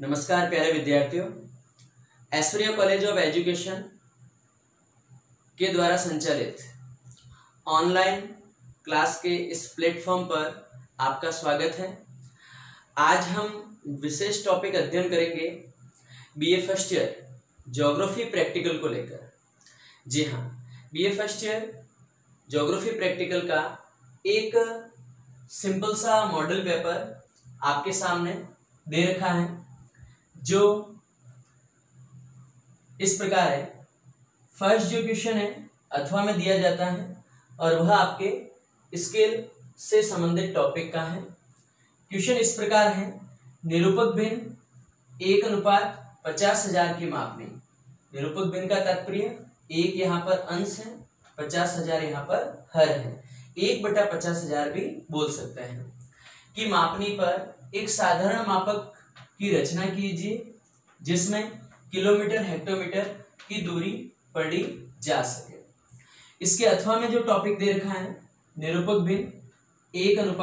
नमस्कार प्यारे विद्यार्थियों, ऐश्वर्या कॉलेज ऑफ एजुकेशन के द्वारा संचालित ऑनलाइन क्लास के इस प्लेटफॉर्म पर आपका स्वागत है। आज हम विशेष टॉपिक अध्ययन करेंगे BA first year geography practical को लेकर। जी हाँ, BA first year geography practical का एक सिंपल सा मॉडल पेपर आपके सामने दे रखा है, जो इस प्रकार है। फर्स्ट जो क्वेश्चन है अथवा में दिया जाता है और वह आपके स्केल से संबंधित टॉपिक का है। क्वेश्चन इस प्रकार है, निरूपक भिन्न 1:50,000 की मापनी। निरूपक भिन्न का तात्पर्य 1 यहाँ पर अंश है, 50,000 यहाँ पर हर है, 1/50,000 भी बोल सकते हैं। की मापनी पर एक साधारण मापक की रचना कीजिए जिसमें किलोमीटर हेक्टोमीटर की दूरी पढ़ी जा सके। इसके अथवा में जो टॉपिक दे रखा है, निरूपक भिन्न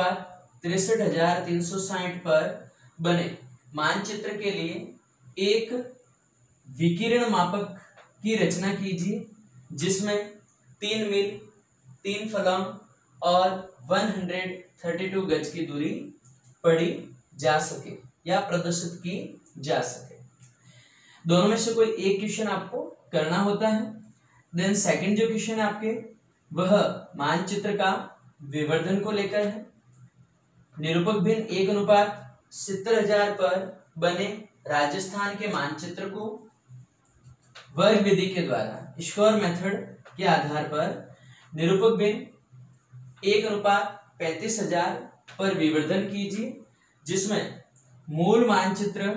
1:63,360 पर बने मानचित्र के लिए एक विकिरण मापक की रचना कीजिए जिसमें 3 मील 3 फलंग और 132 गज की दूरी पढ़ी जा सके या प्रदर्शित की जा सके। दोनों में से कोई एक क्वेश्चन आपको करना होता है। देन सेकंड जो क्वेश्चन है आपके, वह मानचित्र का विवर्धन को लेकर है। निरूपक भिन्न 1:70,000 पर बने राजस्थान के मानचित्र को वर्ग विधि के द्वारा स्क्वायर मेथड के आधार पर निरूपक भिन्न 1:35,000 पर विवर्धन कीजिए जिसमें मूल मानचित्र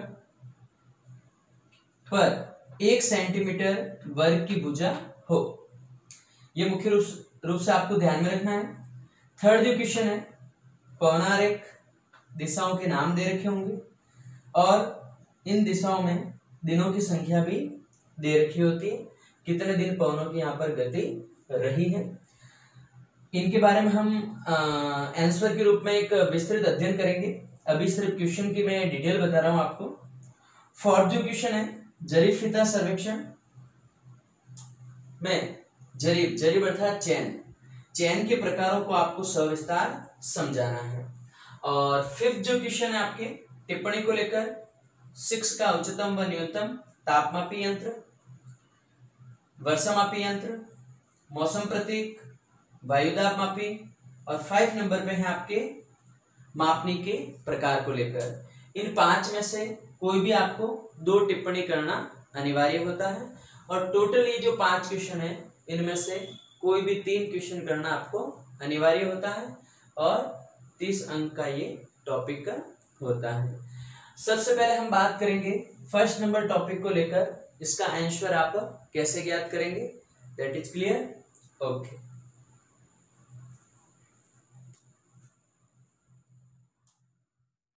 पर 1 सेंटीमीटर वर्ग की भुजा हो। यह मुख्य रूप से आपको ध्यान में रखना है। थर्ड जो क्वेश्चन है, पौनारेख दिशाओं के नाम दे रखे होंगे और इन दिशाओं में दिनों की संख्या भी दे रखी होती है, कितने दिन पवनों की यहाँ पर गति रही है। इनके बारे में हम आंसर के रूप में एक विस्तृत अध्ययन करेंगे। अभी सिर्फ क्वेश्चन की मैं डिटेल बता रहा हूं आपको। फोर्थ जो क्वेश्चन है, जरीब फीता सर्वेक्षण में जरीब अर्थात चैन के प्रकारों को आपको सविस्तार समझाना है। और फिफ्थ जो क्वेश्चन है आपके टिप्पणी को लेकर, 6 का उच्चतम व न्यूनतम तापमापी यंत्र, वर्षामापी यंत्र, मौसम प्रतीक, वायुदाब मापी, और 5 नंबर पे है आपके मापनी के प्रकार को लेकर। इन 5 में से कोई भी आपको 2 टिप्पणी करना अनिवार्य होता है और टोटल ये जो 5 क्वेश्चन है इनमें से कोई भी 3 क्वेश्चन करना आपको अनिवार्य होता है और 30 अंक का ये टॉपिक का होता है। सबसे पहले हम बात करेंगे फर्स्ट नंबर टॉपिक को लेकर, इसका आंसर आप कैसे ज्ञात करेंगे, दैट इज क्लियर। ओके।